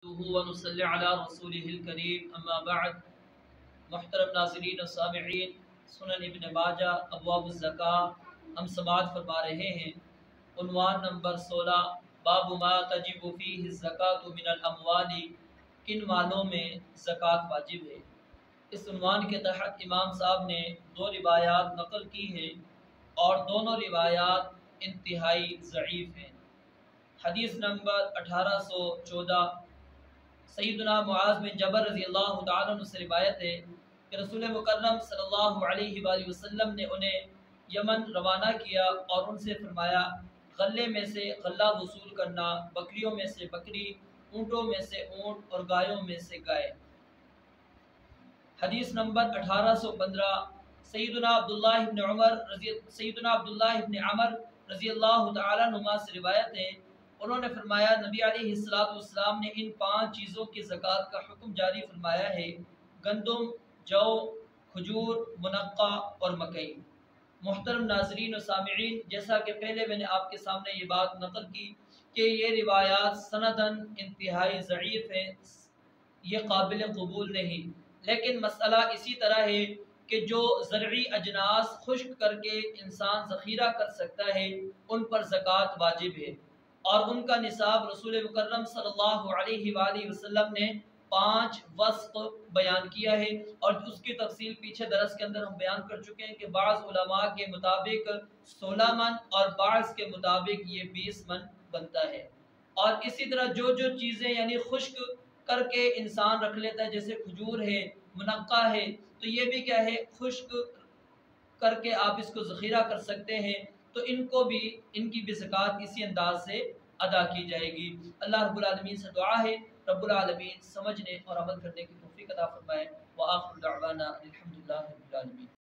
ونصلی علی رسولہ الکریم اما بعد۔ محترم ناظرین و سامعین، سنن ابن ماجہ ابواب الزکاة ہم سماعت فرما رہے ہیں۔ عنوان نمبر 16، باب ما تجب فیہ الزکاة من الاموال، کن مالوں میں زکوٰۃ واجب ہے۔ اس عنوان کے تحت امام صاحب نے دو روایات نقل کی ہیں اور دونوں روایات انتہائی ضعیف ہیں۔ حدیث نمبر 1814، سیدنا معاذ بن جبل رضی اللہ تعالیٰ عنہ سے روایت ہے کہ رسول مکرم صلی اللہ علیہ وآلہ وسلم نے انہیں یمن روانہ کیا اور ان سے فرمایا، غلے میں سے غلہ وصول کرنا، بکریوں میں سے بکری، اونٹوں میں سے اونٹ اور گایوں میں سے گائے۔ حدیث نمبر 1815، سیدنا عبداللہ ابن عمر رضی اللہ تعالیٰ عنہما سے روایت ہے، انہوں نے فرمایا نبی علیہ السلام نے ان 5 چیزوں کی زکوٰۃ کا حکم جاری فرمایا ہے: گندم، جو، کھجور، منقع اور مکئی۔ محترم ناظرین و سامعین، جیسا کہ پہلے میں نے آپ کے سامنے یہ بات نقل کی کہ یہ روایات سنداً انتہائی ضعیف ہیں، یہ قابل قبول نہیں، لیکن مسئلہ اسی طرح ہے کہ جو زرعی اجناس خشک کر کے انسان ذخیرہ کر سکتا ہے ان پر زکوٰۃ واجب ہے، اور ان کا نصاب رسول مکرم صلی اللہ علیہ وآلہ وسلم نے 5 وسق بیان کیا ہے، اور اس کی تفصیل پیچھے درس کے اندر ہم بیان کر چکے ہیں کہ بعض علماء کے مطابق 16 من اور بعض کے مطابق یہ 20 من بنتا ہے۔ اور اسی طرح جو چیزیں یعنی خشک کر کے انسان رکھ لیتا ہے، جیسے کھجور ہے، منقع ہے، تو یہ بھی کیا ہے، خشک کر کے آپ اس کو ذخیرہ کر سکتے ہیں، تو ان کی بھی زکوٰۃ اسی انداز سے ادا کی جائے گی۔ اللہ رب العالمین سے دعا ہے رب العالمین سمجھنے اور عمل کرنے کی توفیق عطا فرمائے۔ وآخر دعوانا الحمدللہ رب العالمین۔